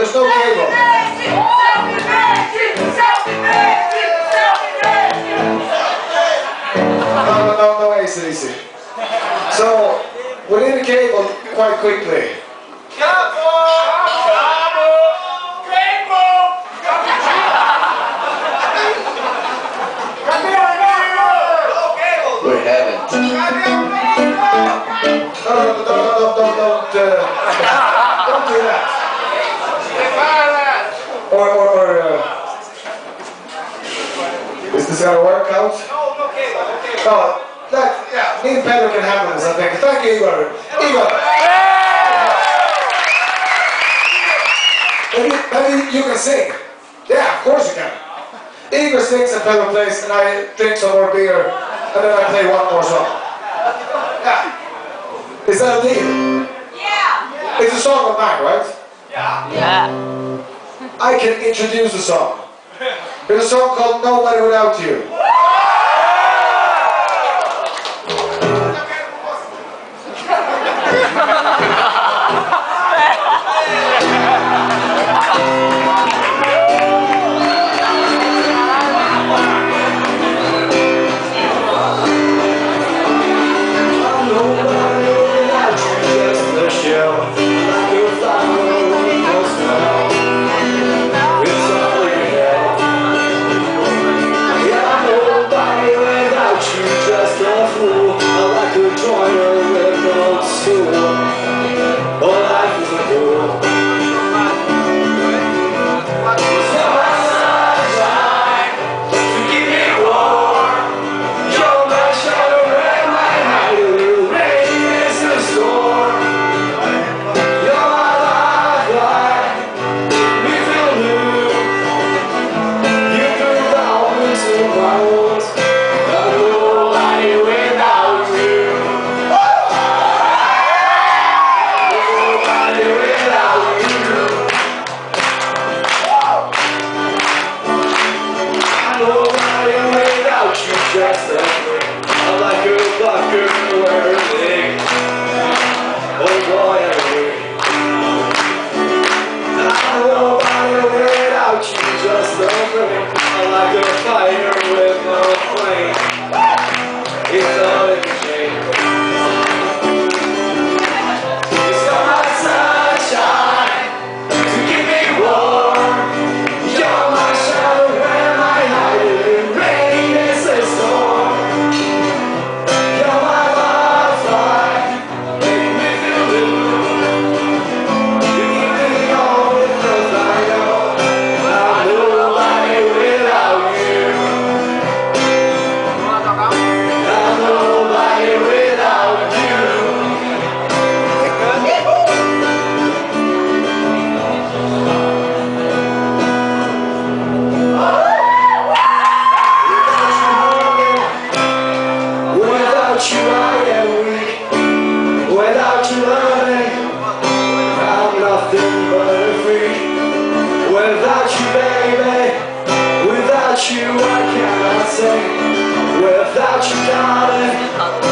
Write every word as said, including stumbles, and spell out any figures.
there's no cable. No, no, no, no A C D C. So, we need a cable quite quickly. We haven't. No, no, no, no, no, don't, don't, uh, don't do that. Or, or, or, uh, is this gonna work out? No, that, yeah, me and Pedro can handle this, I think. Thank you, Igor. Igor! Maybe, maybe you can sing. Yeah, of course you can. Igor sings and Pedro plays, and I drink some more beer, and then I play one more song. Yeah. Is that a deal? Yeah. It's a song of mine, right? Yeah. Yeah. I can introduce a song. There's a song called Nobody Without You. Without you, I cannot say. Without you, darling.